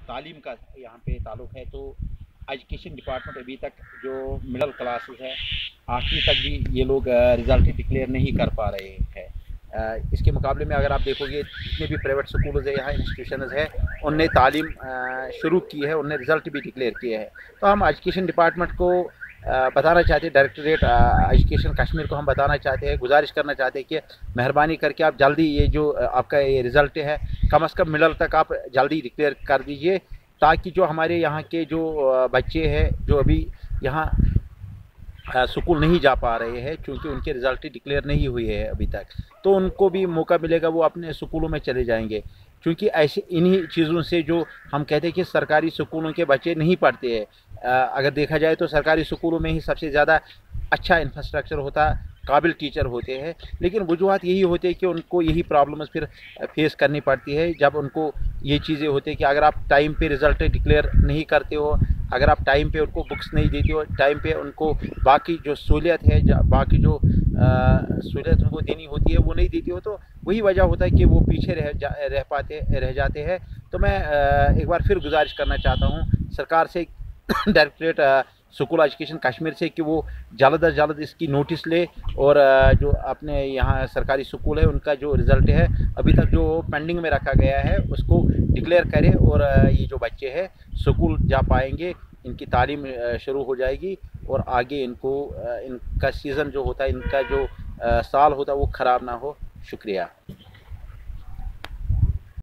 तालीम का यहाँ पे ताल्लुक़ है, तो एजुकेशन डिपार्टमेंट अभी तक जो मिडिल क्लासेस है आखिरी तक भी ये लोग रिज़ल्ट डिक्लेयर नहीं कर पा रहे हैं। इसके मुकाबले में अगर आप देखोगे जितने भी प्राइवेट स्कूल है यहाँ इंस्टीट्यूशन है उनने तालीम शुरू की है, उनने रिज़ल्ट भी डिक्लेयर किए हैं। तो हम एजुकेशन डिपार्टमेंट को बताना चाहते हैं, डायरेक्टरेट एजुकेशन कश्मीर को हम बताना चाहते हैं, गुजारिश करना चाहते हैं कि मेहरबानी करके आप जल्दी ये जो आपका ये रिज़ल्ट है कम से कम मिडल तक आप जल्दी डिक्लेयर कर दीजिए, ताकि जो हमारे यहाँ के जो बच्चे हैं जो अभी यहाँ स्कूल नहीं जा पा रहे हैं क्योंकि उनके रिज़ल्ट डिक्लेयर नहीं हुए हैं अभी तक, तो उनको भी मौका मिलेगा, वो अपने स्कूलों में चले जाएंगे। क्योंकि ऐसे इन्हीं चीज़ों से जो हम कहते हैं कि सरकारी स्कूलों के बच्चे नहीं पढ़ते हैं, अगर देखा जाए तो सरकारी स्कूलों में ही सबसे ज़्यादा अच्छा इंफ्रास्ट्रक्चर होता, काबिल टीचर होते हैं, लेकिन वजूहत यही होती है कि उनको यही प्रॉब्लम्स फिर फेस करनी पड़ती है जब उनको ये चीज़ें होती है कि अगर आप टाइम पे रिज़ल्ट डिक्लेयर नहीं करते हो, अगर आप टाइम पे उनको बुक्स नहीं देते हो, टाइम पे उनको बाकी जो सहूलियत है, बाकी जो सहूलियत उनको देनी होती है वो नहीं देती हो, तो वही वजह होता है कि वो पीछे रह जाते हैं। तो मैं एक बार फिर गुजारिश करना चाहता हूँ सरकार से, डायरेक्टरेट स्कूल एजुकेशन कश्मीर से, कि वो जल्द अज जल्द इसकी नोटिस ले और जो अपने यहाँ सरकारी स्कूल है उनका जो रिज़ल्ट है अभी तक जो पेंडिंग में रखा गया है उसको डिक्लेयर करे और ये जो बच्चे हैं स्कूल जा पाएंगे, इनकी तालीम शुरू हो जाएगी और आगे इनको इनका सीज़न जो होता है, इनका जो साल होता है वो ख़राब ना हो। शुक्रिया।